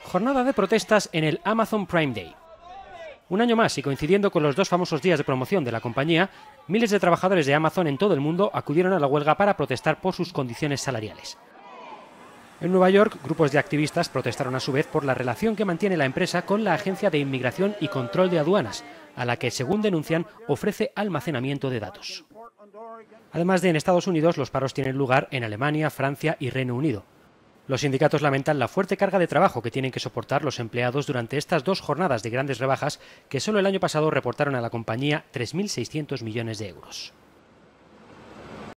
Jornada de protestas en el Amazon Prime Day. Un año más y coincidiendo con los dos famosos días de promoción de la compañía, miles de trabajadores de Amazon en todo el mundo acudieron a la huelga para protestar por sus condiciones salariales. En Nueva York, grupos de activistas protestaron a su vez por la relación que mantiene la empresa con la Agencia de Inmigración y Control de Aduanas, a la que, según denuncian, ofrece almacenamiento de datos. Además de en Estados Unidos, los paros tienen lugar en Alemania, Francia y Reino Unido. Los sindicatos lamentan la fuerte carga de trabajo que tienen que soportar los empleados durante estas dos jornadas de grandes rebajas que solo el año pasado reportaron a la compañía 3.600 millones de euros.